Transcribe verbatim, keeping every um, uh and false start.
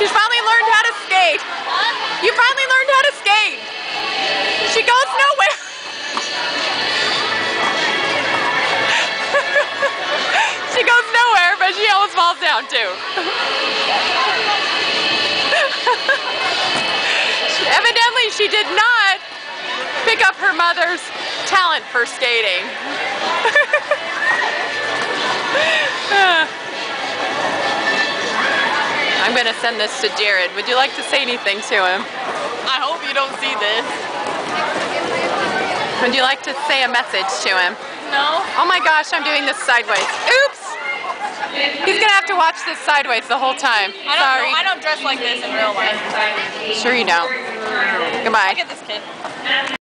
You finally learned how to skate. You finally learned how to skate. She goes nowhere. She goes nowhere, but she almost falls down too. Evidently, she did not pick up her mother's talent for skating. I'm going to send this to Jared. Would you like to say anything to him? I hope you don't see this. Would you like to say a message to him? No. Oh my gosh, I'm doing this sideways. Oops! He's going to have to watch this sideways the whole time. I don't Sorry. know. I don't dress like this in real life. Sure you don't. Goodbye. Look at this kid.